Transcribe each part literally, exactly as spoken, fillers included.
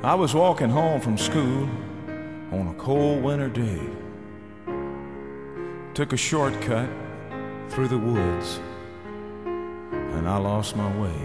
I was walking home from school on a cold winter day. Took a shortcut through the woods, and I lost my way.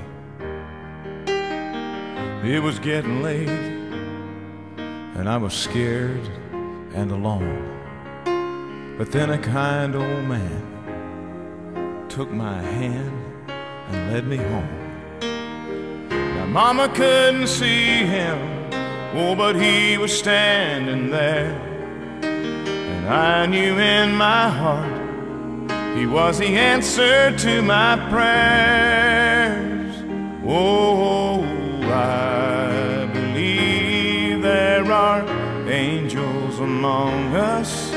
It was getting late, and I was scared and alone. But then a kind old man took my hand and led me home. Now Mama couldn't see him, oh, but he was standing there, and I knew in my heart he was the answer to my prayers. Oh, I believe there are angels among us,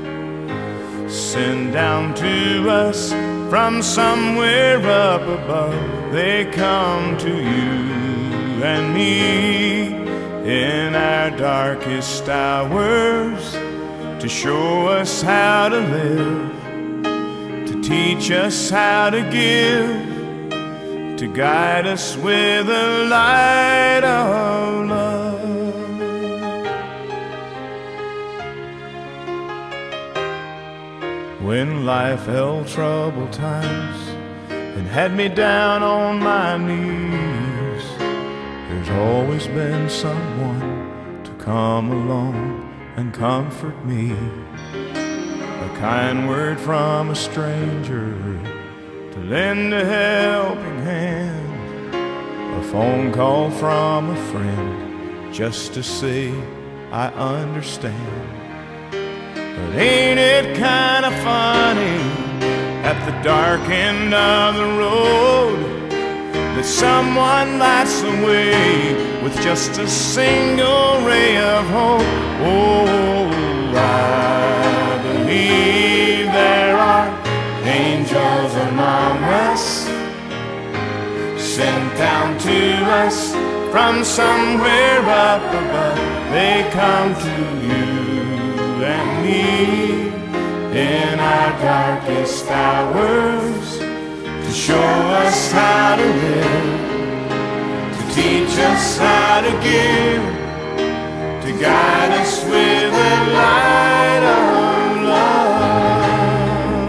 sent down to us from somewhere up above. They come to you and me in our darkest hours to show us how to live, to teach us how to give, to guide us with the light of love. When life held troubled times and had me down on my knees, there's always been someone to come along and comfort me. A kind word from a stranger to lend a helping hand, a phone call from a friend just to say I understand. But ain't it kind of funny at the dark end of the road that someone lights the way with just a single ray of hope? Oh, I believe there are angels among us, sent down to us from somewhere up above. They come to you and me in our darkest hours to show us how to live, to teach us how to give, to guide us with the light of love.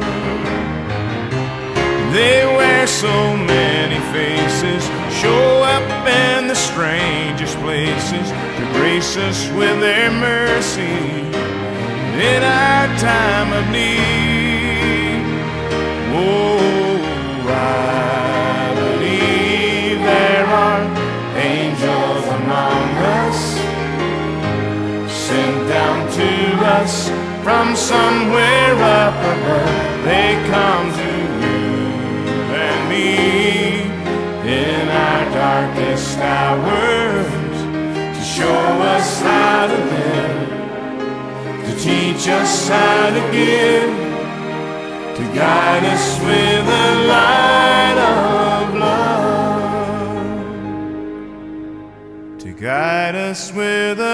They wear so many faces, show up in the strangest places to grace us with their mercy in our time of need. Oh, I believe there are angels among us, sent down to us from somewhere up above. They come to you and me in our darkest hours to show us how to live, to teach us how to give, to guide us with the light of love, to guide us with the